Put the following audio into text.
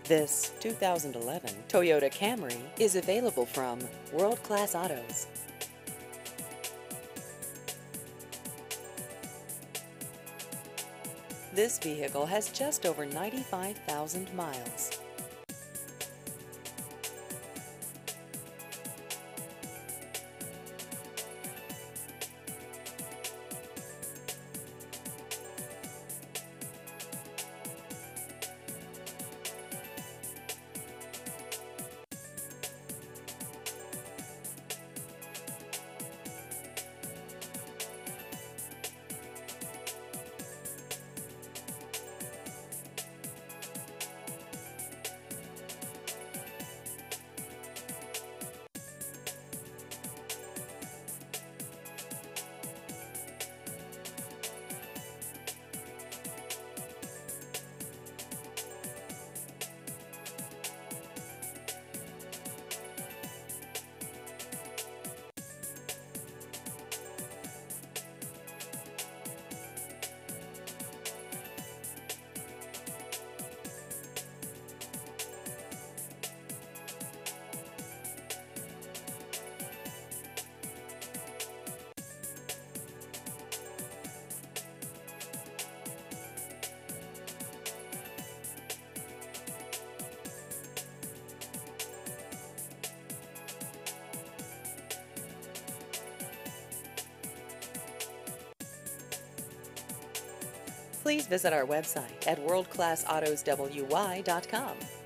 This 2011 Toyota Camry is available from World Class Autos. This vehicle has just over 95,000 miles. Please visit our website at worldclassautoswy.com.